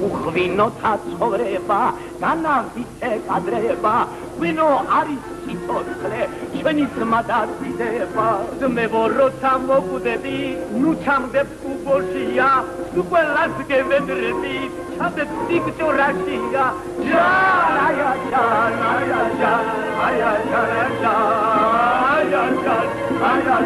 უხვინო თაცხოვრება განავით ეკადრება ღვინო არის სიცოცხლე ჩვენი ძმა და დიდება ძმებო როცა მოკვდები ნუ ჩამდებ უბოშია თუ ყველას გევედრები ჩადეთ სიგჭურაშია ჯან აია ჯან აია ჯან აია ჯან აია ჯან აია